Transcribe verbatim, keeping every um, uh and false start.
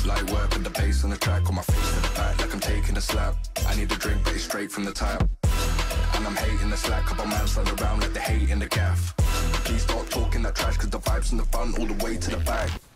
Light work with the bass on the track, on my face to the back like I'm taking a slap. I need a drink but it's straight from the tap. And I'm hating the slack, couple man slide around like they hate in the gaff. Please stop talking that trash cause the vibes in the front all the way to the back.